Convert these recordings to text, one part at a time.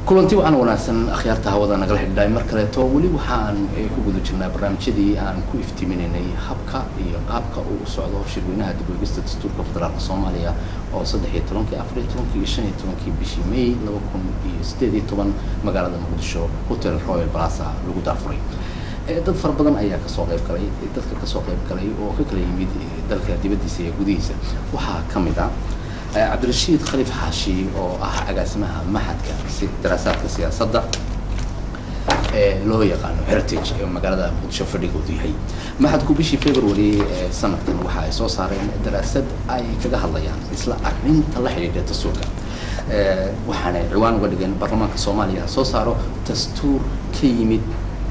kulanti waxaan wanaagsan akhyaarta hawada nagala xidhay mar kale to wali waxaan ku guda jirnaa barnaamijyadii aan ku iftiiminay habka iyo qaabka uu socdo shirweynaha dib u eegista dastuurka federaalka Soomaaliya oo 13 14 bishii May 2018 magaalada Muqdisho Hotel Royal Plaza lagu daafuray dad far badan ayaa ka soo qayb galay oo ka kala yimid dalka dibadiisa iyo gudihiisa waxaa kamid ah عبد الرشيد خليفة حاشي أو حاجة اسمها معهد دراسات السياسة لو يقانو هيرتيج مقالة متشوف اللي قلتي هي معهد كوبيشي فبراير سنة وحاي سو صارين دراسات أي كذا هلا يعني مثل أكمل طلع لي الدستور وحنا عوان ولقين برلمان الصومالي سو صاروا دستور كيمد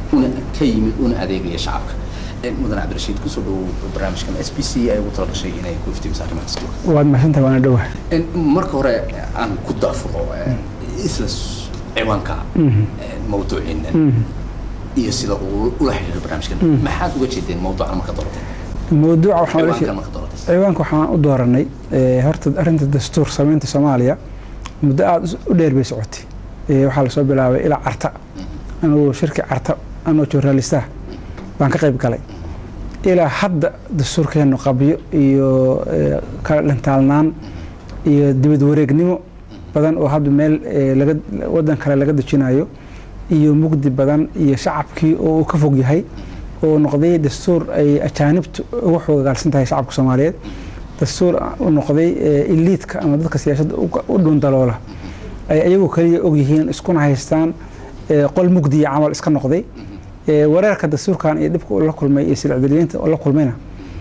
أنا أديك يا شعب مدن عبد الرشيد كسروا برنامج كان SBC أي وطلق شيء هنا يكون في مساحة مكسور. واد ما فهمت وأنا دوه. مركورة عن كود أفرو إسلس عوانك موضوع إن يصير ولا حاجة البرنامج كان ما حد وجه الدين موضوع أنا ما كدرته. الموضوع وحنا عوانك وحنا أدورني هرت أرنت الدستور سمينت سوماليا مدة ودير بيسعوتي وحال صوب إلى عرتا أنا شركة عرتا أنا جورناليسته بان كقيب galay ila hadda dastuurkeenu qabiyo iyo kala dhantalnaan iyo dibad wareegnimo badan oo hadda meel laga wadan kale laga dajinayo iyo mugdi badan iyo shacabkii oo ka fog yahay oo noqday dastuur ay ajaanibtu ugu xoogaalsan tahay shacabka Soomaaliyeed dastuur oo noqday elite-ka ama dadka siyaasadda u dhundaloola ay ayagu kaliya og yihiin isku haystaan qol mugdi amal iska noqday ورارك الدستور كان يدبك ولا كل ما يصير عدلينت ولا كل منا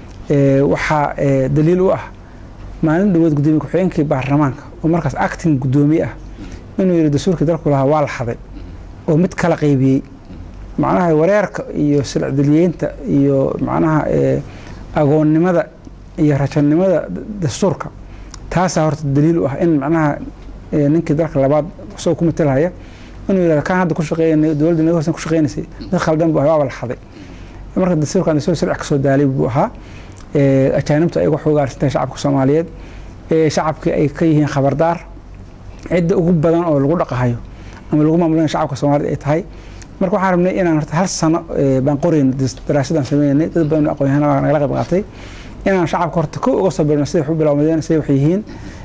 وحا دليل واه ما ندود قدومي كحين كي برلمانك ومركز أكتين قدومية إنه يريد الدستور كده كلها والحظ ومتكلا قيبي معناها ورارك يصير عدلينت معناها أقول لماذا يرجع لماذا دستورك تاسع هرت الدليل واه إن معناها ننك ذاك لبعض سوكم مثلها إنه إذا كان هذا كل شيء دولة نيوزن كل شيء نسي دخل دم بها ولا حظي مرة الدستور كان يسوي سرعة كسود دالي بها أجانبت أي وحوق على شعبك الصوماليين شعبك أي كيه خبردار عدة أقوب بدن أو الغرق هايو أما الغوم عملنا شعبك الصومالي إتهاي مرة حارمني أنا هالسنة بنقرين دراسة سميني تبين أقوي هنا أنا لقب قاطي أنا شعب كرتكو وقصة بالنسيب حب لو مدينة سيوحيين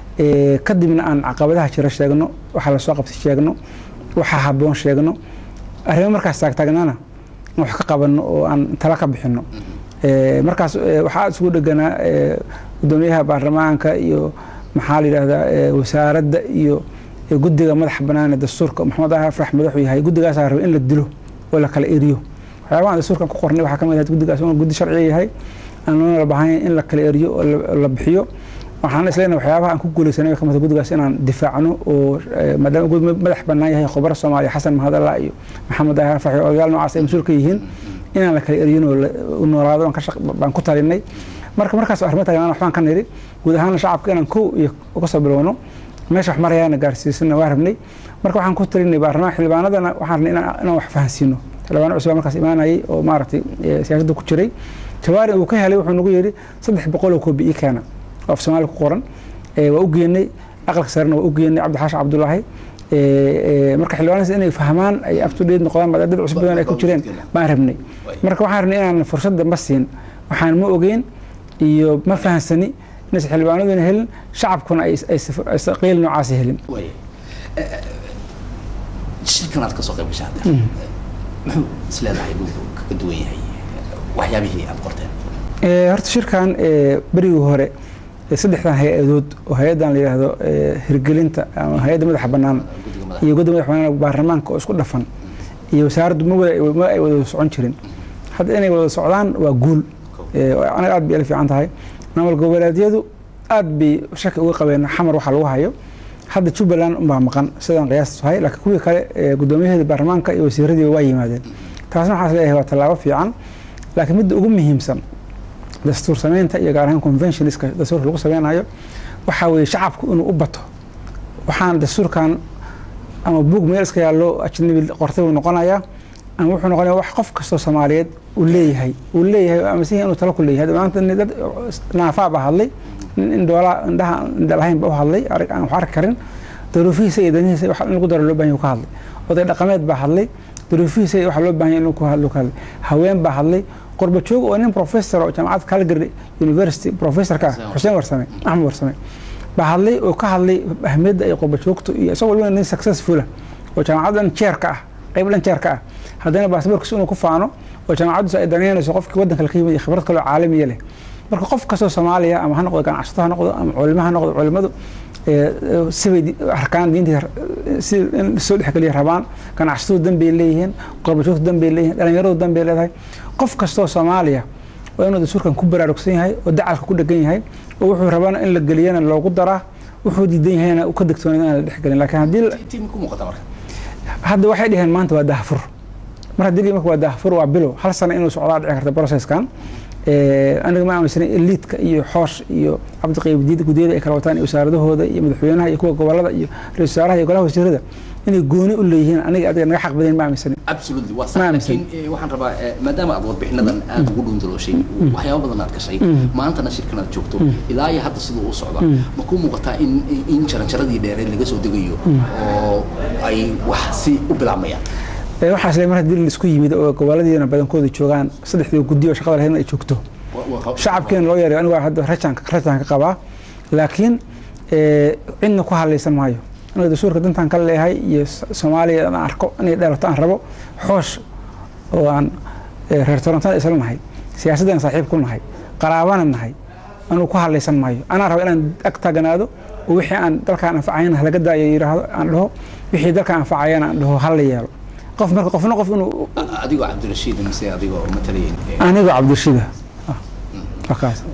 قدمنا عن عقباتها شرش تجنو وحلا سواق بتشجنو waxa haboon sheegno arrimo markaas taagtaagnaana wax ka qabanno oo aan tala ka bixino markaas waxa isku dhaganaa gudoomiyaha baarlamaanka iyo maxaa la yiraahdaa wasaaradda iyo guddiga madax banaan ee dastuurka Maxamed Afrax madaxu yahay guddigaas rabo in la dilo oo la kala eriyo waxyaabaha dastuurkan ku qornay waxa kamid ah guddigaas oo guddi sharci yahay aan loo baahan in la kala eriyo oo la bixiyo waxaan isleeyahay waxyaabaha aan ku guuleysanay kamid guddigaas inaan difaacno oo madam madax banaan yahay khabar Soomaali Xasan Mahadalla iyo Maxamed Afrax oo odayaal noocaas ay mas'uul ka yihiin inaan la kala eriyino oo noolaado aan ka shaqo baan ku talinay markaas arrimaha taagana waxaan ka niri guud ahaan shacabka inaan ku uga soo bilowno meesha wax marayaan gaarsiisana waa rabnay marka waxaan ku talinay baarlamaanka xildhibaanadana waxaan inaan wax fahansiino xildhibaan cusub markaas imaanayay oo maaragtay siyaasadda ku jiray jawaari uu ka helay wuxuu nagu yiri 300 koobi ii keena of Soomaali ku qoran waa u geynay aqalka sarna waa u geynay Cabdixaash Cabdullaahi marka xilwaanaysa inay fahmaan ay up to date noqdaan madad cusub badan ay ku jireen baan rabnay marka waxaan rabnay inaan fursad ma siin waxaan ma ogeyn iyo ma fahansani in xilwaanadu helin shacabkuna ay qiil noocaas helin shirkan aad ka soo qayb gashay muxuu isleedahay ka duwan yahay waxyaabihii aad qorteen horta shirkan berigii hore saddexdan hay-adood oo hay-adan la yiraahdo hirgelinta ama hay-adda madaxa bannaan iyo guddiga madaxa bannaan baarlamaanka oo isku dhafan iyo wasaaraddu ma ay wada socon jirin hadda inay wada socdaan waa guul anaga aad bay ila fiican tahay maamul goboleedyadu aad bay shaki uga qabeen xamar waxa lagu hayo hadda Jubbaland uma maqan sidaan qiyaas tahay laakiin kuwii kale guddoomiyaha baarlamaanka iyo wasiiradii waa yimaadeen taasna waxa leeyahay waa tallaabo fiican laakiin mid ugu muhiimsan dastuur sameynta iyo gaar ahaan conventionska dastuurka lagu sameynayo waxa weeye shacabku inuu u bato waxaan dastuurkan ama buug meel iska yaalo ajnabi qortay uu noqonayaa ama wuxuu noqonayaa wax qof kasto Soomaaliyeed uu leeyahay ama si inuu talo ku leeyahay maanta dad naafa ba hadlay in doola indhaha indhahayn ba hadlay aan wax arki karin duruufihiisa iyo danihiisa waxa in lagu daro loo baahan yahay ka hadlay oday dhaqameed baa hadlay duruufihiisa waxa loo baahan yahay inuu ku hadlo haween baa hadlay qurba joog oo nin professor oo jaamacad Calgary University professor ka Xuseen Warsame Axmed Warsame baa hadlay oo ka hadlay ahmiyadda ay qurba joogto iyo isagoo waliba nin successful oo jaamacadan chair ka ah qayblan chair ka ah haddana baasaboorkiisa inuu ku faano oo jaamacaddu ay daneynayso qofkii waddanka la qiimeeyay khibrad kale oo caalami leh marka qof kastoo Soomaaliya ama ha noqdo ganacsato ha noqdo ama culimada ha noqdo culimadu سوي أركان دين سي سود حكلي ربان كان عشتو دم بيليهن قربشوف دم بيليهن أنا يرو دم بيليه قف كستو سوماليا وإنه دسور كان كبر ركسين هاي ودعال كل دقين هاي ووحو ربان إن الجليان اللي قدره وحو دي دين هنا وكدكتون أنا حكلي لكن هدي تيمكم مقدمر هذا واحد هن ما أنت وده فر مرة دي مك وده فر وعبله هل سنة إنه سعرات عكرت بروسيس كان أنا ما مثلا الليت كيو حوش يو عبد القيم جديد جديد كروتان يساعده هذا يمدحونه يكون قبلة رسالة يقولها وسيرده إنه يقولي اللي هنا أنا قاعد نحق بدين ما مثلا absolutely وصح لكن وحن ربع ما دام أضغط بحنا ذن تقولون ذلوا شيء وحياة بدنا كشيء ما أنت نشير كنا جوكتو إلا يحد صدق وصعدا بكون مقطع إن شرن دي دير اللي جسوا دقيقو أي وحسي وبالعمية waxaa isla mar hadii la isku yimid oo goboladiina badankooda joogan saddexdii guddiyo shaqada lahayn ay joogto shacabkeen loo yaray anigu hadda rajaanka qabaa laakiin cidna ku halaysan maayo aniga dastuurka dantan ka leeyahay iyo Soomaaliya aan arko inay dheerato aan rabo xoosh oo aan reer Toronto isla nahay siyaasaddan saaxiib ku nahay qaraabana nahay anigu ku halaysan maayo ana rabo inaan ag taaganaado oo wixii aan dalkaan anfacayna laga daayo yiraahdo aan dhaho wixii dalkaan anfacayna aan dhaho hal yeelo قف مرة قفنا قف إنه أديكو عبد الرشيد المسيا أديكو مثلين أنا جو عبد الرشيد أكاس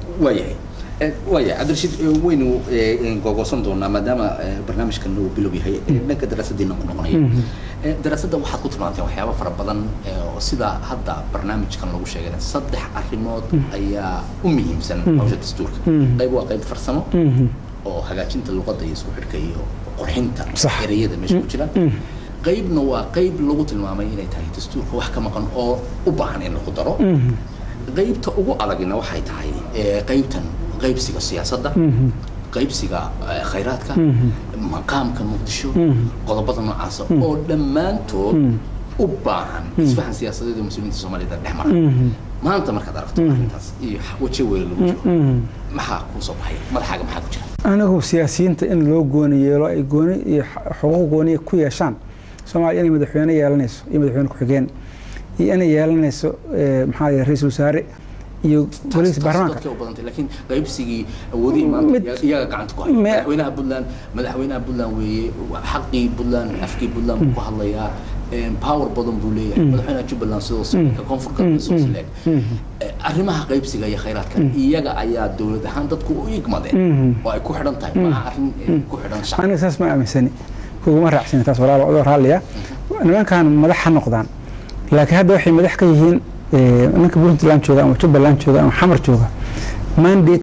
وياه عبد الرشيد وينو قوقصن دونا ما دام برنامج كانوا بيلو بيهاي نك دراسة دينا قنقنية دراسة ده واحد كتر معناتها وحياة فربضن وسيدا هذا برنامج كان لو شيء صدح الريموت أي أمي مثلا موجود دستور قيب وقيب فرسمه أو حاجات أنت اللغة ده يسوي حركية وقرحنتها صحيح ده مش مشكلة قيبنا وقيب لغة المعاملين تاعي دستور هو حكم قن أو أبعن إنه قدره قيب تأوجو على جنا وحي تاعي قيبتن قيب سيجا السياسة ده قيب سيجا خيراتك مقام كان مقدشو قضبطنا عصا أو لما أنتو أبعن إسفهن سياسة ده المسلمين الصومالي ده نحمر ما أنت مركز عرفت ما أنت وتشوي الوجوه ما حكون صباحي ما حاجة ما حكون أنا هو سياسيين إن لو جوني رأي جوني حقوق جوني كوي شان Soomaaliya inay madaxweyne yeelanayso iyo madaxweyne ku xigeen iyo inay yeelanayso maxaa yahay ra'iisul wasaare iyo waliis baarlamaanka laakiin qaybsigii awoodii maanta iyaga gacanta ku haya madaxweynaha Puntland weeye xaqii Puntland afkii Puntland ku hadlaya power badan buu leeyahay madaxweynaha Jubbaland sidoo ka koonfurka soo sileeg arrimaha qaybsiga iyo khayraadka iyaga ayaa dawlad ahaan dadku u igmadeen oo ay ku xidhan tahay ma arrin ku xidhan shaqo aniga saas ma aaminsani كوما رأسين تاس ولا عذر هاليا أنا كان مدح نقدان لكن هذا وحي مدح كيهين أنك بنت لان شوغا أو تشوب لان شوغا أو حمر شوغا ما نديت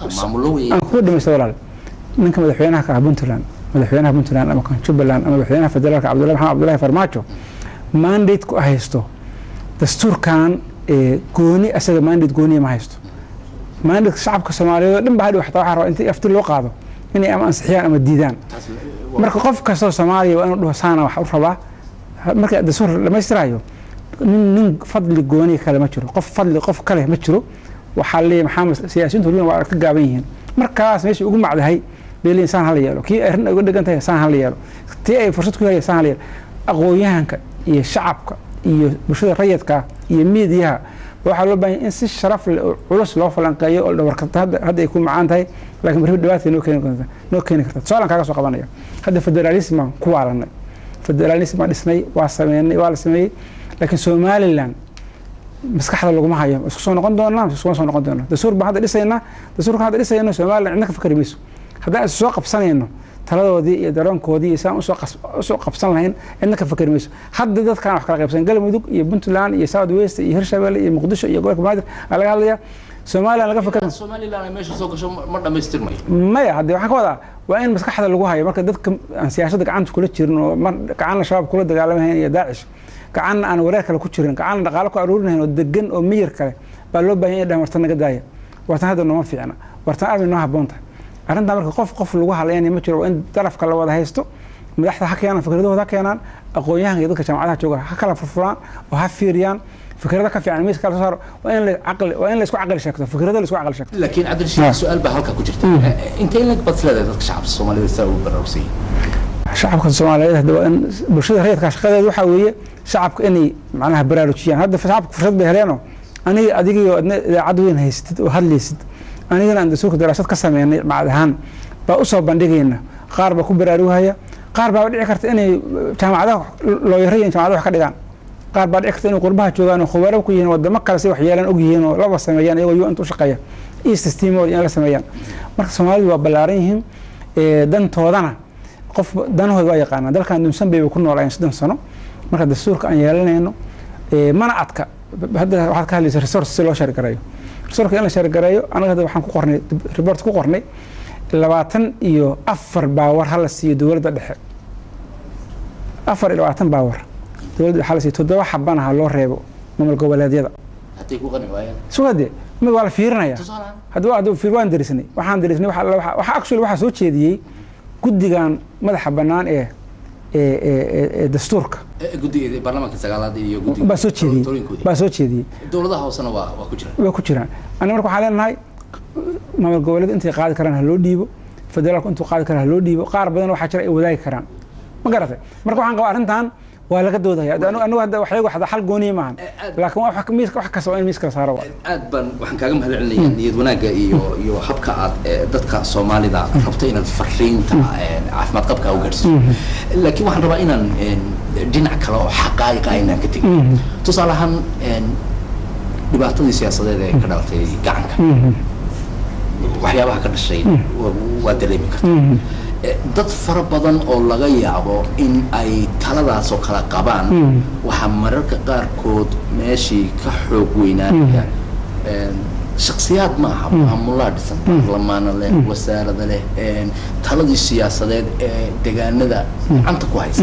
أنا كود مسؤول أنك مدحينها كبنت لان مدحينها بنت لان أما كان تشوب لان أما مدحينها فدلك عبد الله محمد عبد الله فرماتشو ما نديت كأهيستو دستور كان كوني أسد ما نديت كوني ما هيستو ما نديت شعب كسومالي لم بعد واحد طاحر أنت أفتر الوقاضو إني أما أنصحيان أما الديدان marka qof kastoo Soomaaliya waa inuu dhawaasana wax u rabaa marka dastuur lama istiraayo nin fadli gooni kale ma jiro qof kale ma jiro waxa leeyahay maxamed siyaasiyiintu waa ka gaaban yihiin markaas meeshii ugu macdahay beelin insaan hal yeelo kii arrin ugu dhigantahay insaan hal yeelo tii ay fursad ku helayaan insaan hal yeelo aqoonyahanka iyo shacabka iyo bulshada rayidka iyo miidiyaha waxa loo baahan in si sharaf leh oo culus loo falanqeeyo oo dhawarkata hadda ay ku macaan tahay laakiin markii dhawaatay noo keeni karta su'aalan kaaga soo qabanaya hadda federalism ku waalanay federalism dhisnay waa sameeyay waa la sameeyay laakiin Somaliland maskaxda lagu ma hayo isku soo noqon doonaa isku soo noqon doonaa dastuur baa hadda dhisayna dastuurka hadda dhisayna Somaliland cidna ka fikir mayso hadda soo qabsanayno taladoodii iyo daroonkoodii isaan u soo qabsan lahayn cidna ka fikir mayso hadda dadkan wax kala qaybsan Galmudug iyo Puntland iyo South West iyo Hirshabelle iyo Muqdisho iyo gobolka Banaadir laga hadlaya Soomaaliya laga fikir Soomaaliland meesha soo gasho ma dhameystirmay ma hadda waxa ka wada waa in maskaxda lagu hayo marka dadka aan siyaasadda gacanta kula jirno gacan shabaab kula dagaalamayn iyo Daacish gacan aan wareer kale ku jirin gacan dhaqaale ku aruurinayn oo degan oo miyir kale baa loo baahan yahay dhamarta naga daaya wartan hadda nooma fiicna wartan arrin noo haboonta arrinta marka qof lagu haleeyay ma jiro in darafka la wada haysto madaxda ha keenaan fikradahooda ha keenaan aqoon-yahanka iyo dadka jaamacadaha jooga ha kala furfuraan oo ha fiiriyaan fikrada ka fiican miiska kala soo saaro waa in la isku caqli sheegto fikrada la isku caqli sheegto laakiin cabdirashiid su'aal baa halka ku jirta inta in laga badleedahay dadka shacabka Soomaaliyeed saa u baraarugsan shacabka Soomaaliyeed hadda waa in bulshada rayidka shaqadeedu waxa weeye shacabka inay macnaha baraarujiyaan hadda shacabka fursad bay heleeno aniga adiga iyo idaacad weyn haystid oo hadlaysid anigana aan dastuurka daraasad ka sameynay macad ahaan baa u soo bandhigayna qaar baa ku baraarugaya qaar baa dhici karta inay jaamacadaha looyarayeen jaamacadaha wax ka dhigaan qaar baa dhici karta inay qurbaha joogaan oo khubaro ku yihiin wadamo kale si wax yeelan og yihiin oo laba sameeyaan iyagoo inta u shaqeeya system oo in la sameeyaan marka Soomaalidu waa ballaaran yihiin dantoodana qof danahooda waa yaqaanaan dalkan dunsan bay ku noolayeen 6 sano marka dastuurka aan yeelanayno mana adka hadda waxaad ka hadlaysaa resource si loo shari gareeyo resource in la shari gareeyo anaga hadda waxaan ku qornay report ku qornay 24 baawar hal siiyo dawladda dhexe 24 baawar dawladda hal siiyo 7 xabanaha loo reebo maamul goboleedyada hadii ku qani waayaan suuqade ma wala fiirinaya hadda fiirwaan darisnay waxaan darisnay waxa actually waxa soo jeediyay guddigan madaxa banaan dastuurka guddiga baarlamaanka sagaalaad iyo guddiga baa soo jeediyay dawladaha hoosena waa ku jiraan aniga marka waxaan leenahay maamul goboleed intay qaadi karaan ha loo dhiibo federaalku intuu qaadi karaa ha loo dhiibo qaar badan waxaa jira ay wadaagi karaan ma garatay marka waxaan qabaa arrintan waa laga doodaya anigu hadda waxyagu hadda xal gooniye maahan laakiin wax kasta waa in miiska la saaro aad baan waxaan kaaga mahadcelinayaa niyad wanaagga iyo habka aad dadka Soomaalida rabto inaad fariinta caafimaad qabka u gaarsiiso laakiin waxaan rabaa inaan dhinac kale oo xaqaa'iq ah inaan ka tago tusaale ahaan dhibaatadii siyaasadeed ee ka dhalatay gacanka waxyaabaha ka dhashay waa dareemi kartaa dad fara badan oo laga yaabo in ay taladaas oo kala qabaan waxa mararka qaarkood meeshii ka xoog weynaanaya shakhsiyaad ma aha maamulada dhisan baarlamaana leh wasaarada leh taladii siyaasadeed ee deegaanada gacanta ku haysa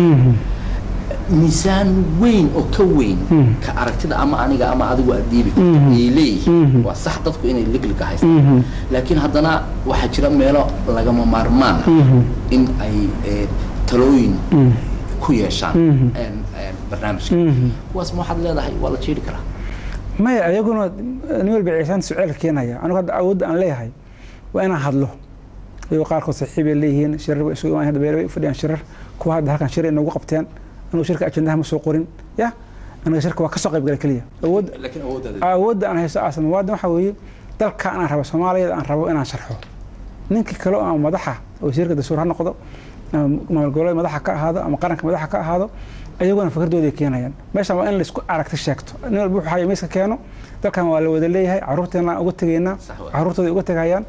miisaan weyn oo ka weyn ka aragtida ama aniga ama adigu aad dhiibi karto ay leeyihiin waa sax dadku inay ligliga haystaan laakiin haddana waxaa jira meelo lagama maarmaan in ay talooyin ku yeeshaan barnaamijka kuwaas ma waxaad leedahay waa la jeedi karaa maya ayaguna nin walba ciisaan su'aal keenaya anigu hadda awoodda aan leeyahay waa inaan hadlo iyo qaarkood saaxiib ay leeyihiin shirar way isugu imaan hadda beelay u fadhiyaan shirar kuwa hadda halkan shirar inoogu qabteen أنا شركة أجندها مسوق قرن يا أنا شركة وكسر قيب قليلية لكن أود أنا هي سأصلا مواد محوي ذلك أنا ربى سومالي أنا ربى أنا شرحه نينك كلو أنا مدحة أو شركة دستور هالنقطة ما الجولة مدحة كهذا أما قرنك مدحة كهذا أيوة أنا فكرت ودي كينا يعني باش أنا اللي سكوا عرفت الشكت أنا البوح حاجة ميسك كانوا ذلك كان والله ودلي هاي عروت أنا قلت جينا عروت ودي قلت جيان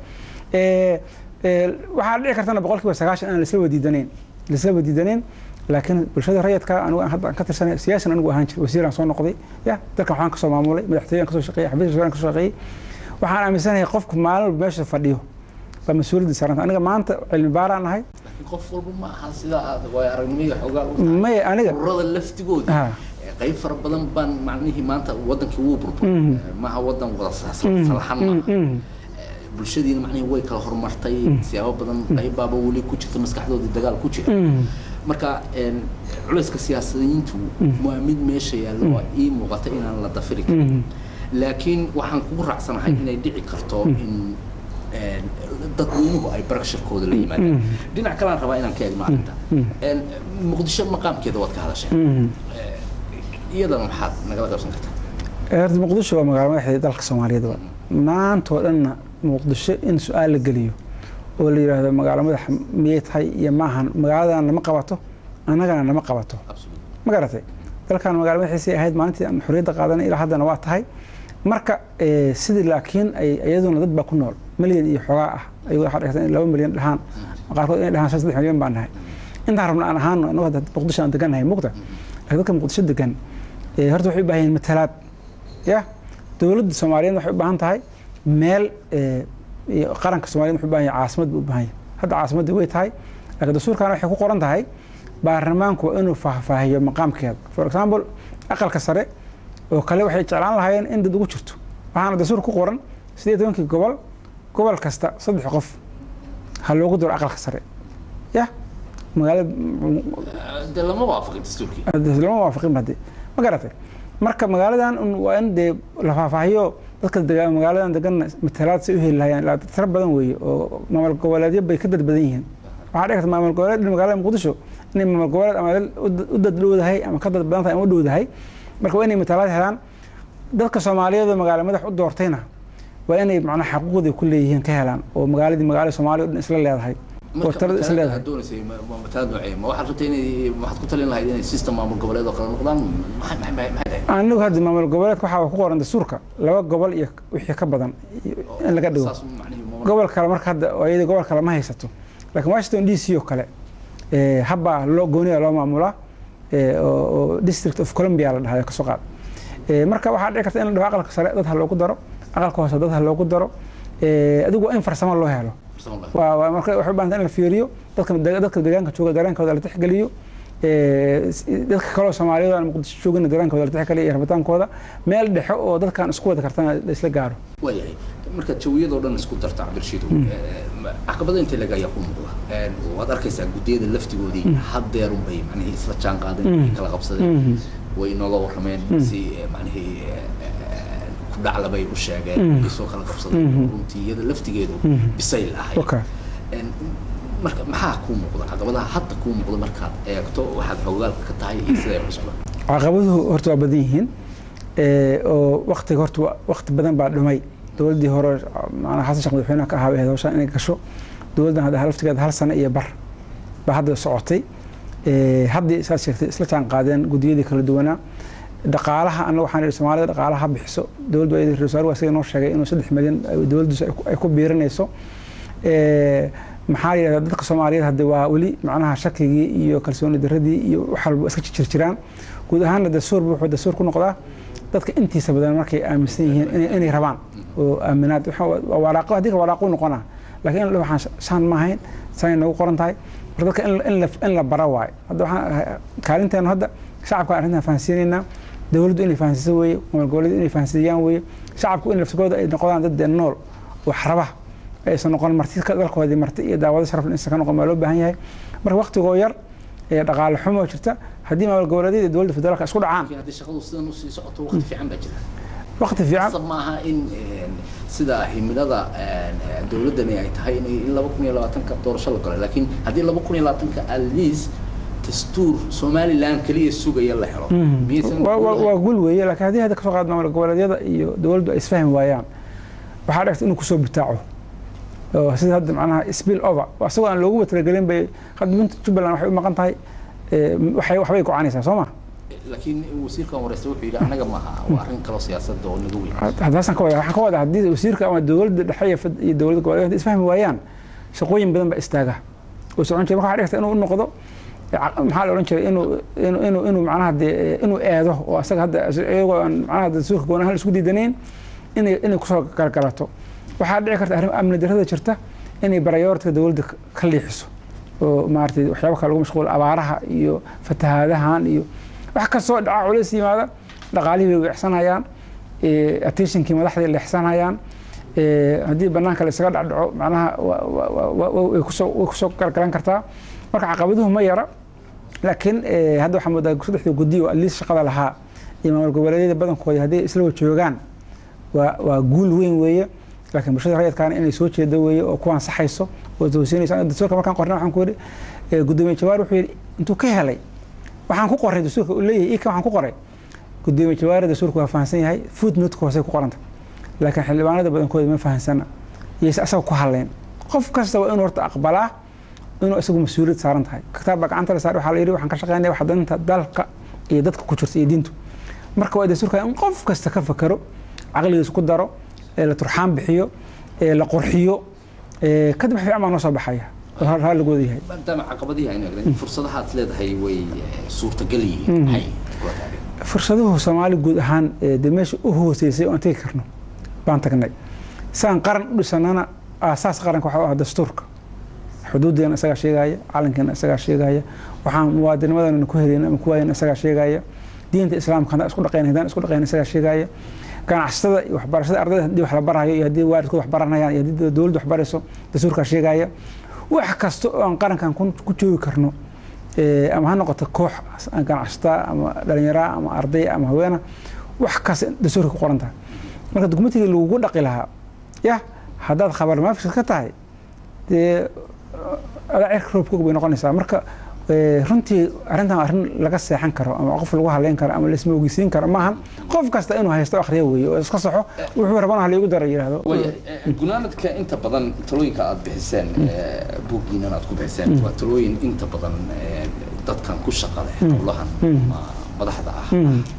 وحالي كرتنا بقولك بس عشان أنا لسه ديدانين لكن بالشدة ريتك أنا هذا كثر سنة سياسة أنا وهانش وزير عن صون نقضي يا ذلك وحنا كسر معمولي مدحتين كسر شقية حبيت شغلان كسر شقية وحنا عم سنة يقفك معنا بمشي فديه فمسؤول دي سرنا أنا ما أنت العبارة عن هاي قفل ما حاسدا ويرمي حقا ما أنا الرضا اللفت جود قيب فرب بدن بان معنيه ما أنت ودن كوبر ما هو ودن وصل صلحنا bulshadiina macnaheedu way kala horumartay siyaabo badan qaybaaba wali ku jirta maskaxdooda dagaal ku jira marka culayska siyaasadiintu waa mid meesha yaalo oo ii muuqata inaan la dafiri karin laakiin waxaan ku raacsanahay inay dhici karto in dadweynuhu ay barashadkooda la yimaadaan dhinac kale aan rabaa inaan ka eegno arrinta muqdisho maqaamkeeda waad ka hadashay iyadana maxaad nagala qaybsan kartaa muqdisho waa magaalo madaxda dalka Soomaaliyeed maanta oo dhan muqdisho in su'aal la galiyo oo la yiraahdo magaalo madax miyay tahay iyo maahan magaalada nama qabato annagana nama qabato ma garatay dalkan magaalo madaxiisa ahayd maalintii aan xorriyadda qaadanay ilaa haddana waa tahay marka sidii laakiin ay iyaduna dad baa ku nool milyan iyo xogaa ah ayuu waxa dhigtay 2 milyan dhahaan qaarkood inay dhahaan 3 milyan baan nahay inta rabna aan ahaan anoo hadda muqdisho aan deganahay muqda laakiin dadka muqdisho degan horta waxay u baahan yihiin matalaad ya dawladda Soomaaliyeed waxay u baahan tahay meel qaranka Soomaaliyeed wuxuu u baahan yahay caasimad u baahan yahay hadda caasimadda way tahay laakiin dastuurkan waxay ku qoran tahay baarlamaanku inuu faahfaahiyo maqaamkeeda for example aqalka sare oo kale waxay jeclaan lahaayeen in dad ugu jirto waxaana dastuur ku qoran 18 gobol kasta 3 qof ha loogu diro aqalka sare ya magaalada lama waafaqin dastuurkii lama waafaqin hadde ma garatay marka magaaladan waa in dee la faahfaahiyo dadka degan magaaladan degan matalaad si u heli lahaayeen ilaa tiro badan weeye oo maamul goboleedyo bay ka dad badan yihiin waxaa dhici karta maamul goboleed magaalada muqdisho inay maamul goboleed ama u dad dhowdahay ama ka dad badan tahay ama u dhowdahay marka waa inay matalaad helaan dadka Soomaaliyeed oo magaalo madax u doortayna waa inay macnaha xaquuqdii ku leeyihiin ka helaan oo magaalada Soomaaliya oo dhan isla leedahay oo tirada isla leedahay doonaysay matalaad noocee ma waxaad rabtay inay waxaad ku talin lahayd inay system maamul goboleed oo kala noqdaan anigu hadda maamul goboleedka waxa ku qoran dastuurka laba gobol iyo wixii ka badan in laga dhigo gobol kale marka hadda ayada gobol kale ma haysato laakiin Washington DC oo kale habba loo gooniyo loo maamula oo District of Columbia la dhahayo ka soo qaad marka waxaa dhici karta in la dhaho aqalka sare dad loogu daro aqalka hoose dad loogu daro adigu in farsamo loo helo waa marka waxa baan in la fiiriyo dadka deegaanka jooga dareenkooda la tixgeliyo dadka kale oo Soomaaliyeed oo Muqdisho joogana dareenkooda la tixgeliyo iyo rabitaankooda meel dhexe oo dadkan isku wada kartaan isla gaaro waayahay marka jawiyadoo dhan isku darta Cabdirshiid caqabada inta laga yaaqo muuqda waad arkaysaa gudiyada laftigoodii haddeer un bay macnaheedu isla jaan qaadeen kala qabsadeen way nooga warrameen si macnaheedu ku dhaclabay u sheegeen isoo kala qabsadeen runtii iyada laftigeedu bisayl ahay marka maxaa ku muuqda caqabadaha hadda ku muuqda markaad eegto waxaad xogaalka ka tahay iyo sida ay u socdaan caqabaduhu horta waa badan yihiin oo waqti badan baa dhumay dawladii hore macnaha Xasan Sheekh madaxweynaha ka ahaa hawshan inay gasho dawladdan hadda laftigeeda hal sano iyo bar ba hadda socotay haddii saas sheegtay isla jaan qaadeen gudiyadii kala duwanaa dhaqaalaha anagu waxaan idhi Soomaalida dhaqaalaha bixiso dawladdu ay ra'iisul wasaare noo sheegay inuu 3 milyan dawladdu ay ku biirinayso maxaa yiraahdaa dadka Soomaaliyeed hadda waa wali macnaha shakigii iyo kalsooni daradii iyo wax walba iska jiraan guud ahaan dastuur ku noqdaa dadka intiisa badan markay aaminsan yihiin inay rabaan oo aaminaad waxa waraaqo hadii waraaqo noqona laakiin waxaan shan ma ahayn saan nagu qoran tahay dadka in la bara waay hadda waxaan kaalinteena hadda shacabka arrintan fahansiinayna dawladdu inay fahansiiso weeye gobolada inay fahansiiyaan weeye shacabku in laftigooda ay noqdaan dad nool wax raba aysan noqon marti ka dalkoodii marti iyo daawada sharaf in iska noqon loo baahan yahay marka waqtigo yar dhaqaale xumo jirta haddii maamul goboleedyada dawladda federaalka isku dhacaan haddii shaqadu sidan u sii socoto waqti fiican baa jira waqti fiican maaha in sida himilada dawladdan ay tahay in 2020 ka doorasho la galay laakiin haddii 2020 ka at least dastuur Somaliland kaliya sugaya la helo waa gul weeye laakiin haddii hadda ka soo qaad maamul goboleedyada iyo dawladdu ay isfahmi waayaan waxaa dhacday inuu ku soo bitaaco sida hadda macnaha spill over asagoo aan loogu talagelin bay qadbinta Jubbaland waxay u maqan tahay waxbay go'aanaysaa Soomaa laakiin wasiirka wareysa wuxuu yiri anaga maaha waa arrin kale siyaasadda oo nagu weyn hadaasan ka wada haddii wasiirka ama dawladda dhexe iyo dawladda goboleed isfahmi waayaan shaqooyin badan baa istaaga oo socon jiray waxa dhigta inuu noqdo maxaa la oran jiray inuu macnaha inuu eedo oo asaga hadda iyagoo macnaha dastuurka goonaha isku diidaneen inay ku soo galgalato waxaa dhici karta arrin amni darrada jirta inay barayoorta dawladda ka liixiso oo maartay waxyaabo kale lagu mashquul abaaraha iyo fatahaadahan iyo wax ka soo dhaca culays yimaada dhaqaalihii way wixsanayaan attentionkii madaxda ay leexsanayaan haddii banaanka la isaga dhacdhaco macnaha way ku soo galgalan kartaa marka caqabaduhu ma yara laakiin hadda waxaa moodaa saddexda guddi oo liis shaqada lahaa iyo maamul goboleedyada badankooda haddii isla joogaan waa guul weyn weeye laakiin bulshada rayidkaana inay soo jeedo weeye oo ku ansaxayso oo toosinaysa dastuurka markaan qornay waxaan ku yiri gudoomiye Jawaar wuxuu yiri intuu ka helay waxaan ku qoray dastuurka uu leeyahay waxaan ku qoray gudoomiye Jawaar dastuurka waa fahansan yahay footnote ko hoose ku qoranta laakiin xildhibaanada badankooda ma fahansana yees asaga ku hadleen qof kasta waa inuu horta aqbalaa inuu isagu mas'uuliyad saaran tahay kitaabka gacanta la saaray waxa la yiri waxaan ka shaqeynaa wax danta dalka iyo dadka ku jirta iyo diintu marka waa dastuurka in qof kasta ka fakaro aqligiisa ku daro la turxaan bixiyo la qurxiyo kadib wax fiican noo soo baxaya hal lagu yahay maadaama caqabadihi ay nageen fursadaha aad leedahay way suurtagal yihiin hay fursadaha Soomaali guud ahaan meesha u hooseysay oo intee karno baan tagnay saan qaran u dhisanana asaas qaranka waxa ah dastuurka xuduudeena isaga sheegaya calankeena isaga sheegaya waxaan muwaadinimadana ku helin ama ku waayeen isaga sheegaya diinta islaamka isku dhaqaynayaan isaga sheegaya ganacsatada iyo waxbarashada ardayda hadii wax la barayo iyo hadii waalidkood wax baranayaan iyo hadii dawladdu wax barayso dastuurka sheegaya wax kasta oo aan qarankan ku joogi karno ama ha noqoto koox ganacsato ama dhalinyaro ama arday ama haweena wax kaas dastuurka ku qoran tahay marka dukumentiga lagu dhaqi lahaa haddaad khabar maafis ka tahay cirka roobka bay noqonaysaa marka runtii arrintan arrin laga seexan karo ama qof lagu haleyn karo ama la isma ogeysiin karo maahan qof kasta inuu haysto akhriyo weeye oo iska saxo wuxuu rabana hal igu daro yiraahdo gunaanadka inta badan talooyinka aad bixiseen buuggiina aad ku bixiseen waa talooyin inta badan dadkan ku shaqada howlahan madaxda ah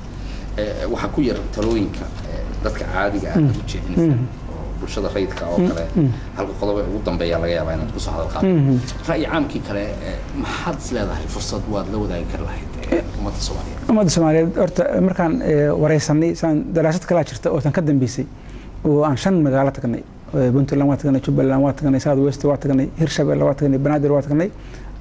waxa ku yar talooyinka dadka caadiga ah u jeedinaysa bulshada rayidka oo kale halka qodob ugu dambeeya laga yaabaa inaad ku soo hadal qaado ra'yi caamkii kale maxaad isleedahay fursad waad la wadaagi kar lahayd ummadda Soomaaliyeed horta markaan wareysanay saan daraasad kala jirta oo tan ka dambeysay oo aan 5 magaalo tagnay Puntland waa tagnay Jubbaland waa tagnay South West waa tagnay Hirshabelle waa tagnay Banaadir waa tagnay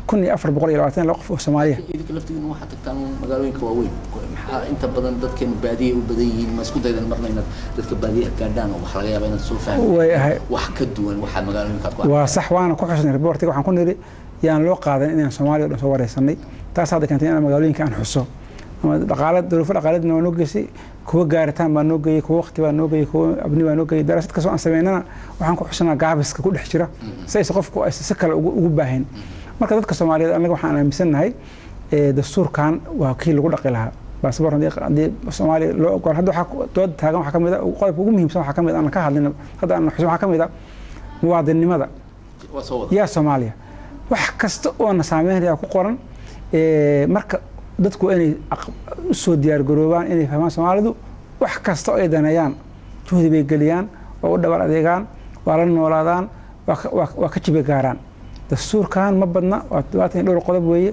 1420 qof oo Soomaaliya idinka laftigiina waxa tagtaan magaalooyinka waaweyn maxaa inta badan dadkan baadiye u badan yihiin ma isku daydan marna inaad dadka baadiyaha gaadhaan oo waxa laga yaabaa inaad soo fahmaan wax ka duwan waxa magaalooyinka ku waa sax waana ku xusnay reportiga waxaan ku niri yaan loo qaadan inaan Soomaaliya oo soo wareysanay taas hadda keentay in magaalooyinka aan xuso ama dhaqaaladeedna waa noo geysay kuwa gaaritaan baa noo geeyay kuwa waqti baa noo geeyay kuwa abni baa noo geeyay daraasad ka soo aan sameynana waxaan ku xusnaa gaabiska ku dhex jira sayse qofku ay si kale ugu baahan marka dadka Soomaaliyeed anaga waxaan aaminsanahay dastuurkan waa kii lagu dhaqi lahaa baasaboor hadii Soomaaliya loo ogol hadda waxa dood taagan waxa kamid ah qodobka ugu muhiimsan waxa kamid ah aan ka hadlino hadda aan xuso waxa kamid ah muwaadinimada yaa Soomaaliya wax kasta oo na saameynaya ku qoran marka dadku inay soo diyaar garoobaan inay fahmaan Soomaalidu wax kasta oo ay danayaan juhdi bay galiyaan oo u dhabar adeegaan waa la noolaadaan waa ka jibe gaaraan dastuurkan ma badna waa 22 qodob weeye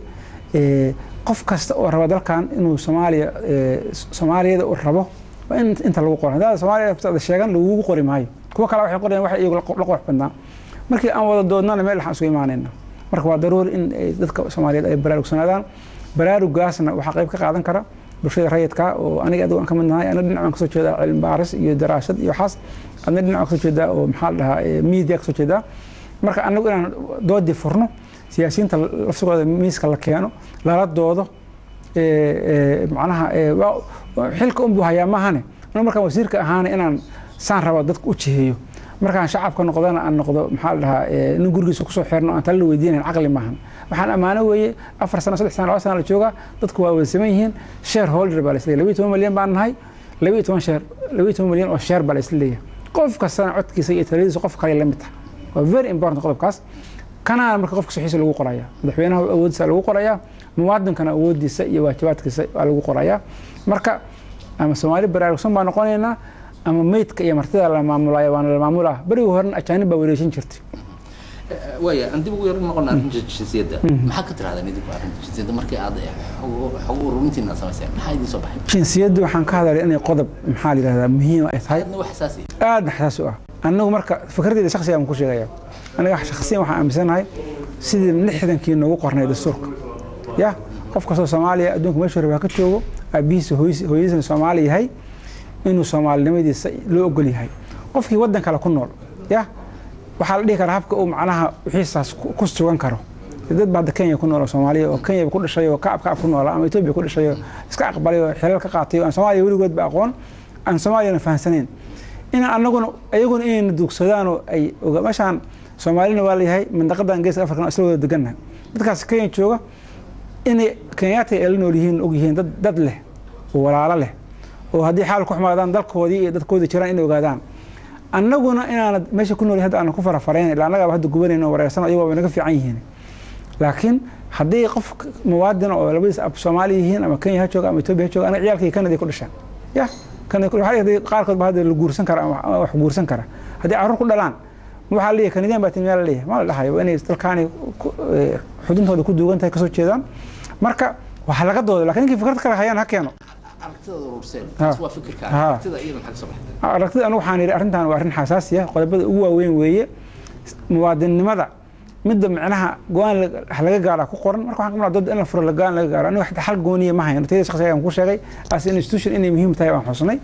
qof kasta oo raba dalkan inuu Soomaaliyeed u rabo waa in inta lagu qoran hada Soomaaliya sheegan lagu qori maayo kuwa kale waxay qoreen wax iyagu la qoox badnaa markii aan wada doodnana meel waxaan soo imaanayna marka waa daruuri in dadka Soomaaliyeed ay baraarugsanaadaan baraarugaasna waxa qayb ka qaadan kara bulshada rayidka oo aniga adigu aan ka mid nahay ana dhinacan ka soo jeeda cilmi baaris iyo daraasad iyo xas ana dhinacan ka soo jeeda oo maxaa la dhahaa media ka soo jeeda marka anagu inaan doodi furno siyaasiyiinta lafsigooda miiska la keeno lala doodo macnaha xilka u buuxaya maahane markaan wasiirka ahaan inaan saan rabo dadku u jiheeyo markaan shacabka noqdana aan noqdo maxaa la dhahaa nin gurigiisa ku soo xirno aan tala weydiinayn aqli maahan waxaan amaano weeye 4 sano 3 sano 2 sano la jooga dadku waa wada sameeyeen yihiin shareholder baa la isleeyahay 12 milyan baan nahay 12 milyan oo share baa la isleeyahay qof kasta codkiisa iyo taladiisa qof kale la mid ah waa very important qodobkaas kana marka qofka saxiisa lagu qoraya madaxweynaha awoodiisa lagu qoraya muwaadinkana awoodiisa iyo waajibaadkiisa lagu qoraya marka ama Soomaali baraarugsan baa noqonaynaa ama meydka iyo martida la maamulayo waan la maamulaa bariga horna ajaanib baa wareejin jirtay waya andi ugu yar noqon arrinta jinsiyadda maxaa ka tiraahdaa idinku arrinta jinsiyadda markii aad xog ururintiina samaysay maxaa idin soo baxay jinsiyadda waxaan ka hadalay inay qodob maxaa la yiraahdaa muhiim ay tahay aad xasaasi ah annagu marka fikradeyda shakhsiga aan ku sheegaya aniga shakhsiyan waxaan aaminsanahay sidii 60kii noogu qornay dastuurka qof kastoo Soomaaliya adduunka meesha raba ka joogo abiisa hooyadiisa Soomaali yahay inuu Soomaalinimadiisa loo ogol yahay qofkii wadan kale ku nool waxa la dhihi karaa habka uu macnaha wixiisaas ku sugan karo dad baad Kenya ku nool Soomaaliya oo Kenya ku dhashay oo kaabka ku nool ama Itoobiya ku dhashay iska aqbalay oo xilal ka qaatay oo Soomaaliya weligood ba aqoon aan Soomaaliyana fahansaneen in ayaguna in dugsadaan oo ay meeshaan Soomaalina waa leeyahay mandaqadan geeska Afrika isla wada deganaa dadkaas Kenya jooga in Kenyaata ay nool yihiin og yihiin dad leh oo walaalo leh oo haddii xaal ku xumaadaan dalkoodii iyo dadkoodii jiraan in ogaadaan annaguna inaan meesha ku nool hadda aan ku farafareen ilaa anaga hadda gubanayno wareersan ayagoo naga fiican yihiin laakiin haddii qof muwaadin oo labadiis ab Soomaali yihiin ama Kenya ha jooga ama Itoobiya ha jooga anaga ciyaalkii Kanada ku dhashaan kan ku waxay qaarkood baa hadda la guursan kara ama wax guursan kara haddii carruur ku dhalaan waxa la leeyahay Kanadiyaan baa timeel la leeyahay ma la dhahayo inay dalkaani xuduntooda ku duugan tahay ka soo jeedaan marka waxa laga doodo laakiin kii fikrad kale hayaan ha keeno aragtida urursan waa fikirka aragtida iyada maxay soo baxday aragtida anu waxaan yiri arrintan waa arrin xasaasi ah qodobada ugu waaweyn weeye muwaadinimada midda macnaha go'aan laga gaaro ku qoran marka waxaan ka dood in la furo go'aan laga gaaro aniga xal gooniye ma hayno tayada shakhsiga aan ku sheegay as institution inay muhiim tahay waan xusnay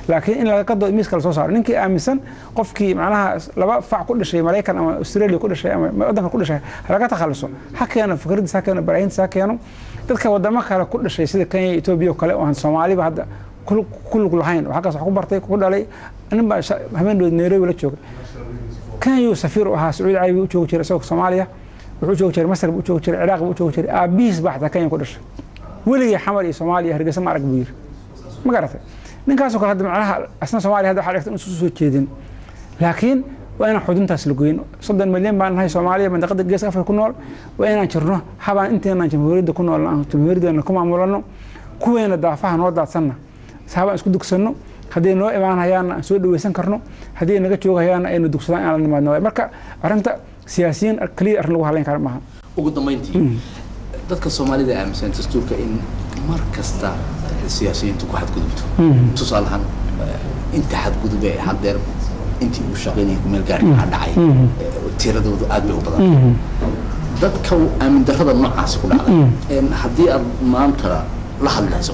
laakiin in laga qado miiska la soo saaro ninkii aaminsan qofkii macnaha laba fac ku dhashay Mareykan ama Australia ku dhashay ama wadanka ku dhashay laga takhaluso ha keeno fikradiisa ha keeno barayntiisa ha keeno dadka wadamo kale ku dhashay sida Kenya Ethiopia kale oo aan Soomaaliba hadda kullu lahayn waxa ka soo ku bartay ku dhalay anba habeen Nairobi la joogay kan yu safir oo ahaa Sacuudi Carabiya u joogo jiray Soomaaliya wuxuu joogo jiray Masar u joogo jiray Ciraaq u joogo jiray aabiis baxda Kenya ku dhashay weligii xamar iyo Soomaaliya Hargeysa ma arag buu yiri ma garatay ninkaas oo kale hadda macnaha asna Soomaaliya hadda waxa dhigtay inuu soo jeedin laakiin waa inaan xuduntaas la goyn 30 milyan baan nahay Soomaaliya mandaqada geeska Afrika ku nool waa inaan jirno habaan inteena jamhuuriyadda ku nool aan jamhuuriyadda ku maamulano kuweena daafaha noo daadsanna saabaan isku dugsano haddii noo imaanayaan soo dhaweysan karno haddii naga joogayaan aynu dugsadaan aan la nimaadno marka arinta siyaasiyiin kaliya arrin lagu haleyn karo maaha ugu dambeyntii dadka Soomaalida aaminsan dastuurka in mar kasta siyaasiyiintu ku xadgudubto tusaalahan inta xadgudubay hadeer intii uu shaqeynayay meel gaar ah dhacay tiradoodu aad bay u badan dadka aamin darrada noocaas ku dhacday haddii aad maanta la hadlayso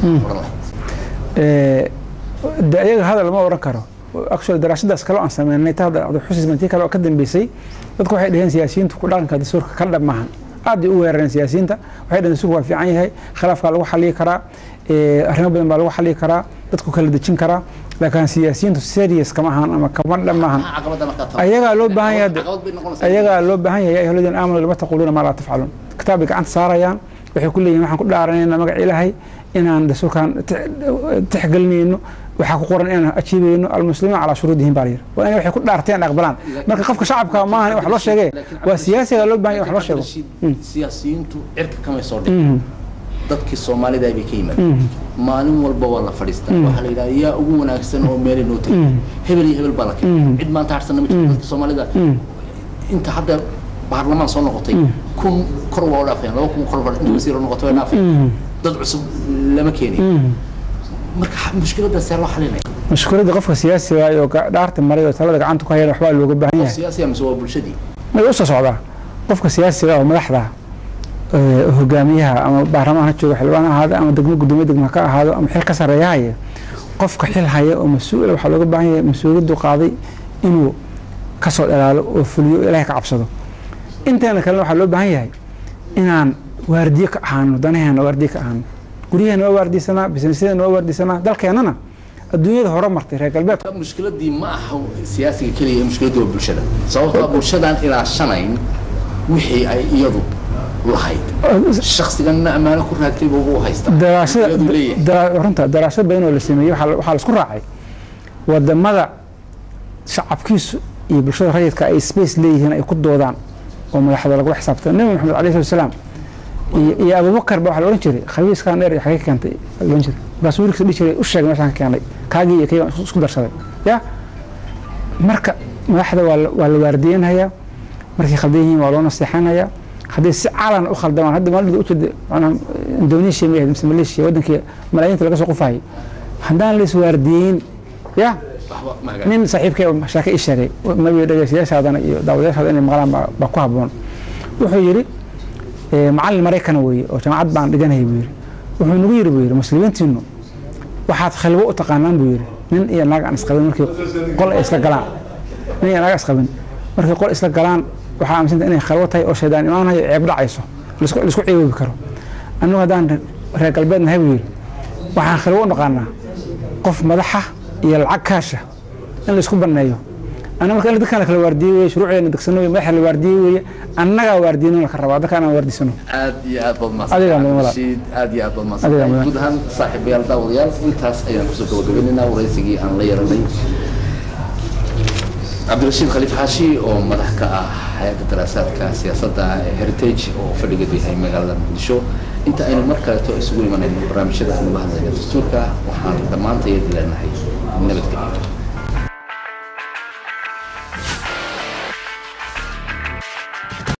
ayaga hadal ma oran karo actually daraasadaas kale aan sameynay taada xusuusmantii kale oo ka dambeysay dadku waxay dhaheen siyaasiyiintu ku dhaqanka dastuurka ka dhammaan aad u weerareen siyaasiyiinta waxay dhaheen dastuurku waa fiican yahay khilaafka lagu xalliyi karaa arrimo badan baa lagu xalliyi karaa dadku kala dejin karaa laakiin siyaasiyiintu serious kama ahan ama kama dhammaan ayaga loo baahan yahay ahladin aamanu lama taquluna ma la tafcalun kitaabka gacanta saarayaan waxay ku leeyihiin waxaan ku dhaaranaynaa magac Ilaahay inaan dastuurkan tixgelinayno waxa ku qoran inaan ajiibayno almuslimiin ala shuruudihim bariir waa inay waxay ku dhaarteen aqbalaan marka qofka shacabka ma ahan wax loo sheegay waa siyaasiga loo baahan wax loo sheego siyaasiyiintu cirka kama soo dhigin dadkii Soomaalida ay ka yimaadeen maalin walba waa la fadhiistaa waxa la yiraahdaa yaa ugu wanaagsan oo meel inoo tagay hebel baa la keenay cid maanta harsan ma jirto dadka Soomaalida inta hadda baarlamaan soo noqotay kun kor waa dhaafeen 2 kun kor inta wasiir noqotay dhaafeen dad cusub lama keenay marka mushkiladda see loo xalinay mushkiladda qofka siyaasiga ah oo dhaarta maray oo talada gacanta ku haya waxba looga baahan yahay siyaasiga masoo bulshadii ma u soo socdaa qofka siyaasiga ah oo madaxda hogaamiyaha ama baarlamaanka jooga xilwaan ahaado ama gudoomiye degmo ka ahaado ama xil ka sareeyahay qofka xil haya oo mas'uul waxa looga baahan yahay mas'uuliyaddu qaaday inuu ka soo dhalaalo oo fuliyo Ilaahay ka cabsado intaana kale waxa loo baahan yahay inaan waardiye ka ahaano danaheena waardiye ka ahaano guryaheena waa waardisanaa businesseena waa waardisanaa dalkeenana adduunyada hore martay reer galbeedka mushkiladii ma aha siyaasiga kaliya mushkiladdu waa bulshada sababtoo bulshadan ilaa shanayn wixii ay iyadu lahayd shakhsigan amaana ku raagtay buu haysta daraasad badan oo la sameeyay waxa la isku raacay wadamada shacabkiisu iyo bulshada rayidka ay space leeyihiin ay ku doodaan oo madaxda lagu xisaabtay nabi maxamed alayhi salaam iyo Abu Bakar baa waxa la oran jiray khabiiskan dheer xagee keentay oran jiray rasuulka sidii jiray u sheegay meeshan keenay kaagii iyo kayga isku darsaday ya marka madaxda waa la waardiyeynaya markii khaldayihiin waa loo naseexanaya haddii si calan u khaldamaan hadda maalin u jeedo Indonesia iyo Malaysia wadankii malaayiinta laga soo qufay haddaan la iswaardiyeyn ya nin saaxiibkay shaqo ii sheegay ma way dhageysiyaashaadana iyo daawadayaashaada inay maqlaan ba ku haboon wuxuu yiri macallin Mareykan weeye oo jaamacad baan dhiganahay buu yiri wuxuu nagu yiri buu yiri muslimiintiinu waxaad khalwo u taqaanaan buu yiri nin iyo naag aan isqabin markii qol ay isla galaan nin iyo naag isqabin markii qol isla galaan waxa aaminsan inay khalwo tahay oo shaydaan imaanayo ceeb dhacayso la isku ceebi karo annagu hadaan reer galbeedna hay buu yiri waxaan khalwo u naqaanaa qof madaxa iyo lacag kaasha in la isku baneeyo أنا ما كان ذكرنا كل واردية شروعي إن دكسنوي ما يحل واردية أنا واردينه لك الرباط ذكر أنا وارديسنه. عادي أبو مصر. عادي أبو مصر. جودهن صاحب يالدا وريال انتاس أيام كسوق وجبيننا ورئيسي أن لا يرضي. عبد الرشيد خليفة حاشي أو مدحك حياة الدراسات كسياسة هيريتيج أو فريق بهاي مجال المدشو. أنت أين المركز تسوي من البرامج هذا المبهذ الدستور كا وحال ضمان تيجي لنا هي نبت كبير.